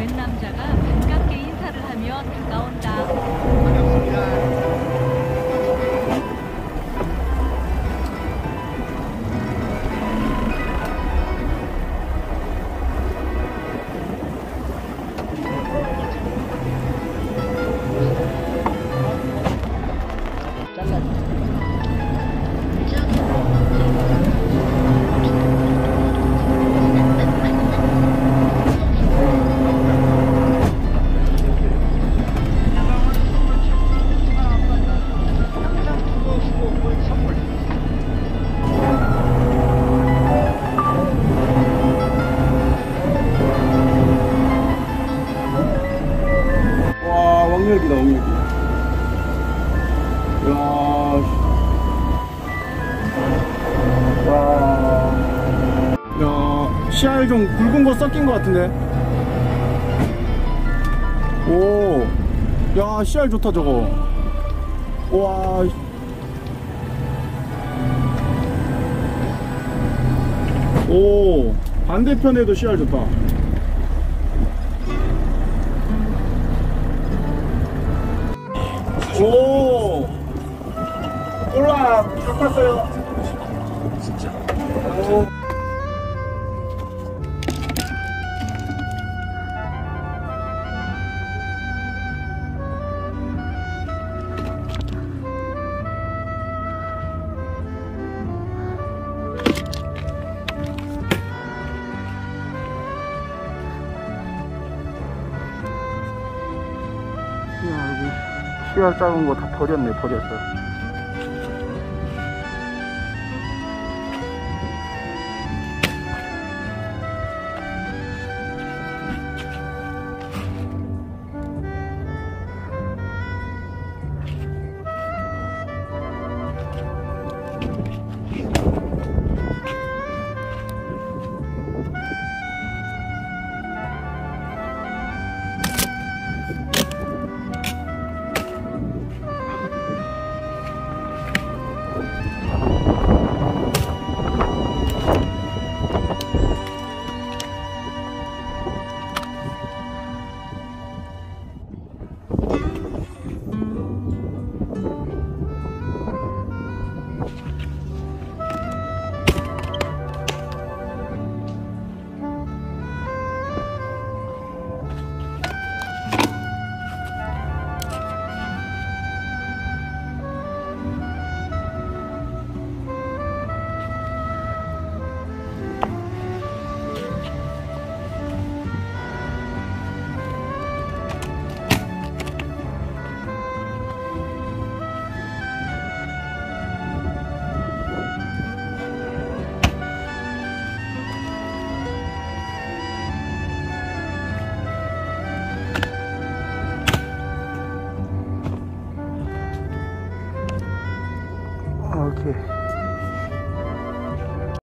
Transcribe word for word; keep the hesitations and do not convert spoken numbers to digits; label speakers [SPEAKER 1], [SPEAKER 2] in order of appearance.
[SPEAKER 1] 옛 남자가 반갑게 인사를 하며 다가온다.
[SPEAKER 2] 반갑습니다.
[SPEAKER 3] 왕열기다, 왕열기. 이야. 와. 야, 씨알 좀 굵은 거 섞인 거 같은데. 오. 야, 씨알 좋다, 저거. 와. 오. 반대편에도 씨알 좋다. 오! 올라! 잘 탔어요. 진짜. 오. 야, 여기 씨알 작은 거 다 버렸네, 버렸어.